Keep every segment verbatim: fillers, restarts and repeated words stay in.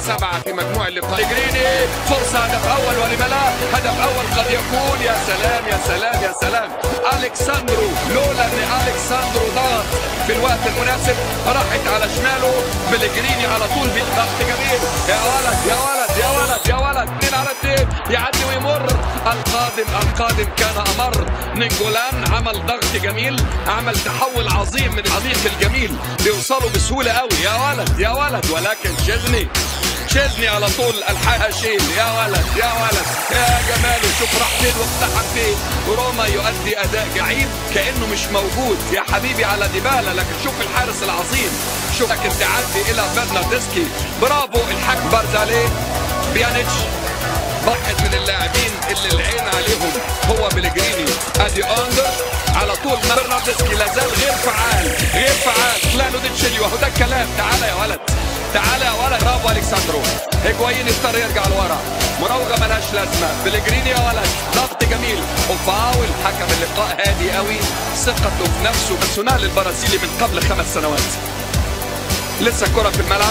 سبعة في مجموع اللقاء. بليجريني فرصة هدف أول ولم لا، هدف أول قد يكون. يا سلام يا سلام يا سلام. ألكساندرو، لولا إن ألكساندرو ضغط في الوقت المناسب راحت على شماله. بليجريني على طول بالضغط جميل. يا ولد يا ولد يا ولد يا ولد، اثنين على اثنين، يعدي ويمر. القادم القادم كان أمر. نينجولان عمل ضغط جميل، عمل تحول عظيم من العميق الجميل، بيوصلوا بسهولة قوي. يا ولد يا ولد، ولكن شيزني شيزني على طول الحقها شيل. يا ولد يا ولد يا جماله، شوف راح فين واقتحم فين. روما يؤدي اداء جعيد كانه مش موجود يا حبيبي على ديبالا، لكن شوف الحارس العظيم، شوف لكن تعدي الى برناردسكي. برافو الحكم بارزاليه. بيانيتش واحد من اللاعبين اللي العين عليهم هو بليجريني. ادي اندر على طول. برناردسكي لازال غير فعال غير فعال. كلانو دي تشيليو اهو ده الكلام. تعالى يا ولد تعالى يا ولد. برافو الكساندرو. هيجوايين اضطر يرجع لورا، مراوغه ملهاش لازمه. بليجريني يا ولد، ضغط جميل وفاول. حكم اللقاء هادي قوي، ثقته في نفسه. بيرسونال البرازيلي من قبل خمس سنوات. لسه الكره في الملعب.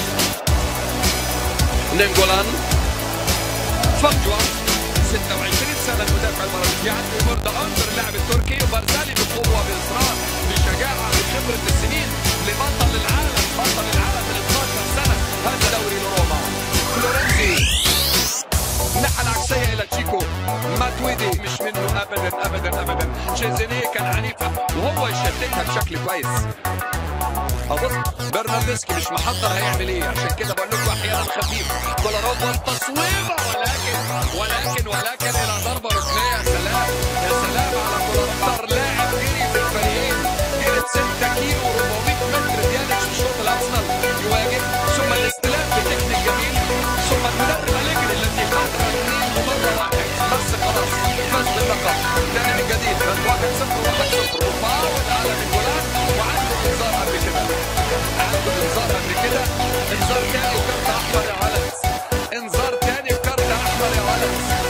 نينجولان فجوة ستة وعشرين سنة المدافع البرازيلي، يعدي برضه أندر اللاعب التركي. وبارزالي بقوة بإصرار بشجاعة بخبرة السنين لبطل العالم، بطل العالم من اثناشر سنة. هذا دوري لروما. فلورنزي الناحية العكسية إلى تشيكو. ماتويدي مش منه أبدا أبدا أبدا. شيزيني كان عنيفة وهو يشتتها بشكل كويس. أبص برناردسكي مش محضر هيعمل إيه، عشان كده بقول لكم أحيانا خفيف. كولارات والتصويبة، ولكن ولكن ولكن إلى ضربة ركنية. يا سلام يا سلام على كولارات. أكثر لاعب جري في الفريقين، جري ستة كيلو وأربعمية متر. بيانيتش في الشوط الأرسنال يواجه، ثم الاستلام بتكنيك جميل، ثم المدرب أليجري الذي خاطر اثنين ومرة واحد بس خلاص فاز باللقب. تاني من جديد واحد صفر واحد صفر. وفاول على نينجولان، وعنده انذار قبل كده، عنده انذار قبل كده. انذار تاني وكارت احمر يا ولد، انذار تاني وكارت احمر يا ولد.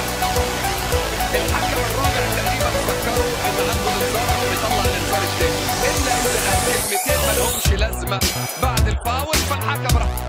الحكم الرابع تقريبا فكروا ان عنده انذار وبيطلع الانذار التاني، الا ان كلمتين ما لهمش لازمه بعد الفاول. فالحكم راح